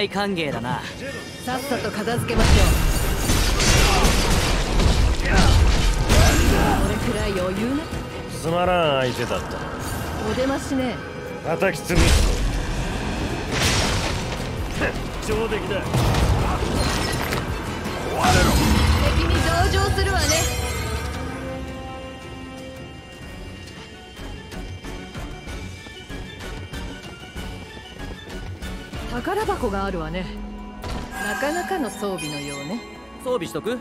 大歓迎だな。 さっさと片付けましょう。これくらい余裕ね。 つまらん相手だった。 お出ましね。 叩き潰すぞ。上出来だ。 敵に同情するわね。宝箱があるわね。なかなかの装備のようね。 装備しとく？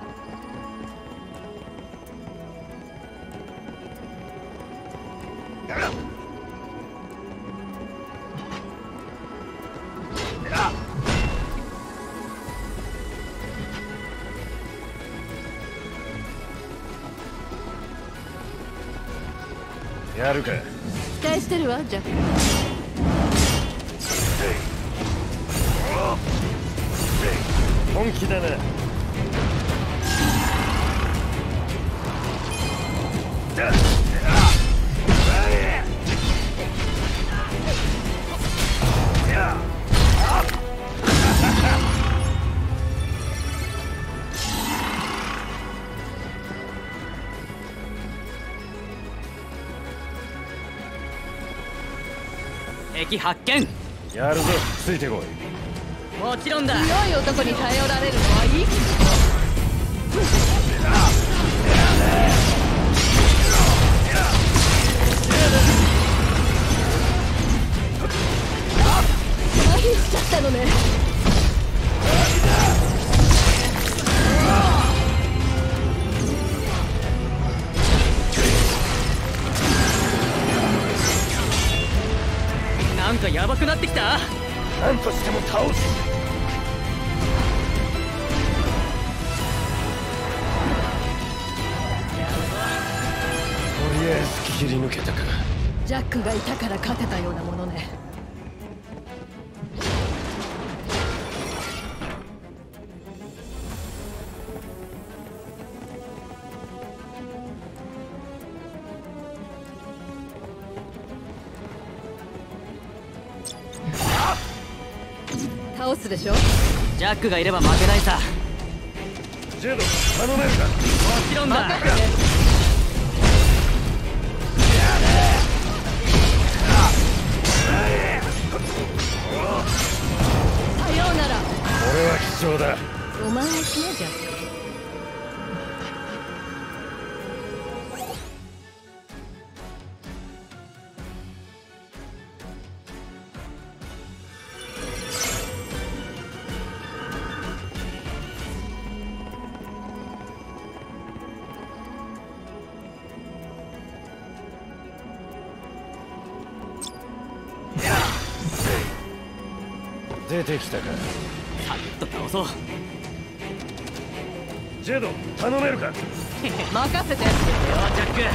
やるか。 期待してるわ、ジャック。 本気だな。 敵発見。 やるぞ、ついてこい。 もちろんだ。 強い男に頼られるのはいい。麻痺しちゃったのね。 なんかヤバくなってきた。 何としても倒す。とりあえず切り抜けたか。 ジャックがいたから勝てたようなものね。倒すでしょ。 ジャックがいれば負けないさ。 ジェド、頼めるか。 もちろんだ。 任せて。さようなら。 これは貴重だ。 お前もしね、ジャック。 出てきたか。 サクッと倒そう。 ジェド、頼めるか。 任せて。 よー、ジャック。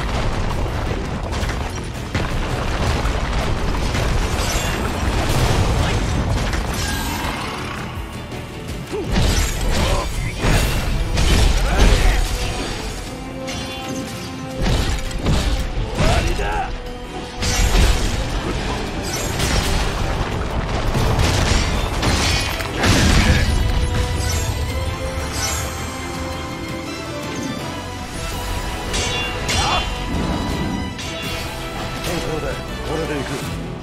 これで行く。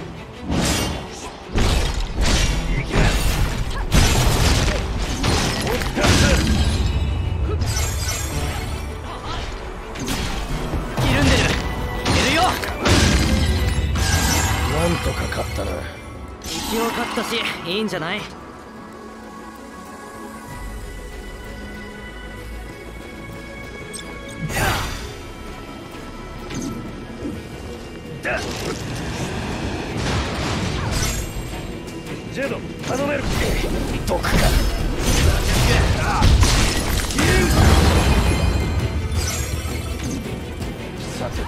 ひるんでる。いけるよ。 なんとか勝ったな。 一応勝ったしいいんじゃない。 ジェド、頼める。毒か。さて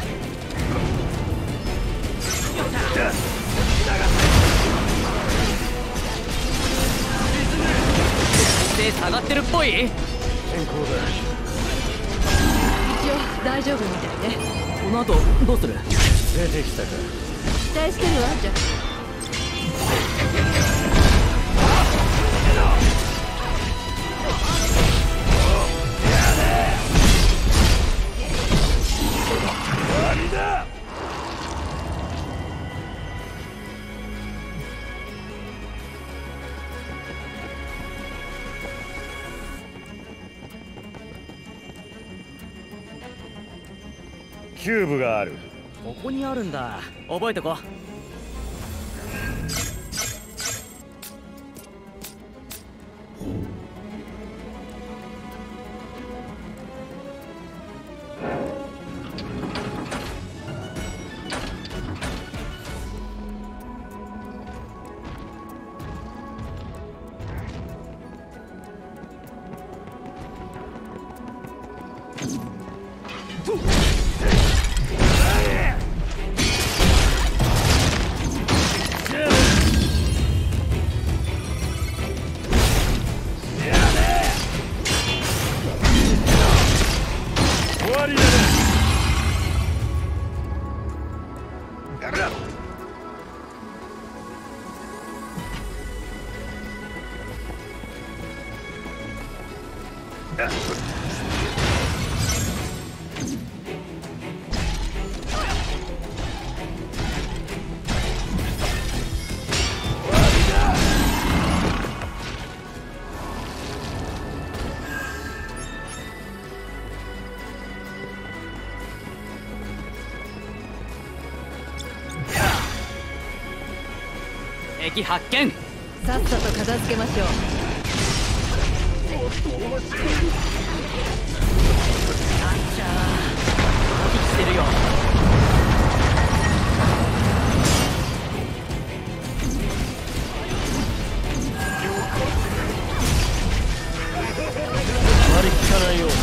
で下がってるっぽい。 健康だ。 一応大丈夫みたいね。 この後どうする？ 出てきたか。 期待してるわ、ジャック。 キューブがある。 ここにあるんだ。覚えとこ。敵発見。 さっさと片付けましょう。 あっちゃー、マジしてるよ。 あまり効かないよう。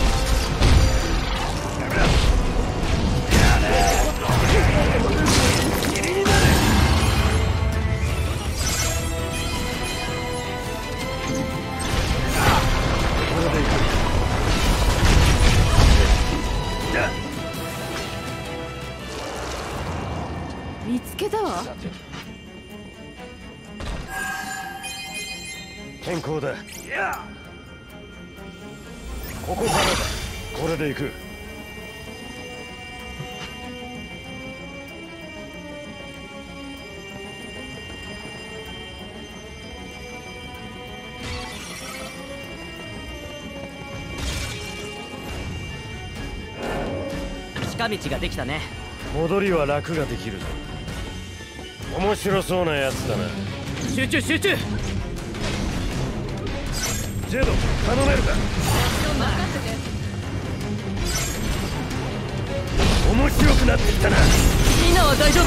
見つけたわ。 健康だ。ここからだ。これで行く。 近道ができたね。 戻りは楽ができるぞ。面白そうなやつだな。 集中集中。 ジェド、頼めるか。面白くなってきたな。 みんなは大丈夫？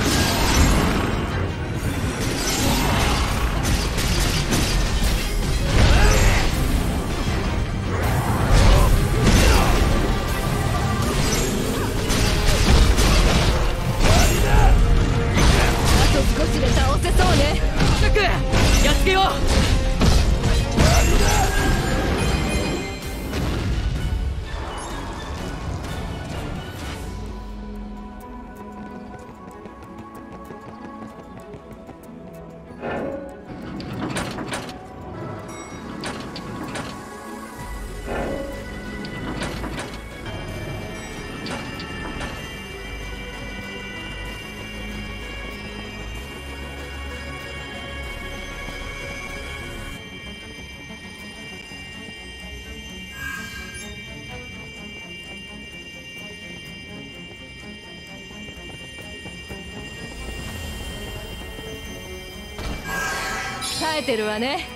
少しで倒せそうね。 シュック、やっつけよう。 耐えてるわね。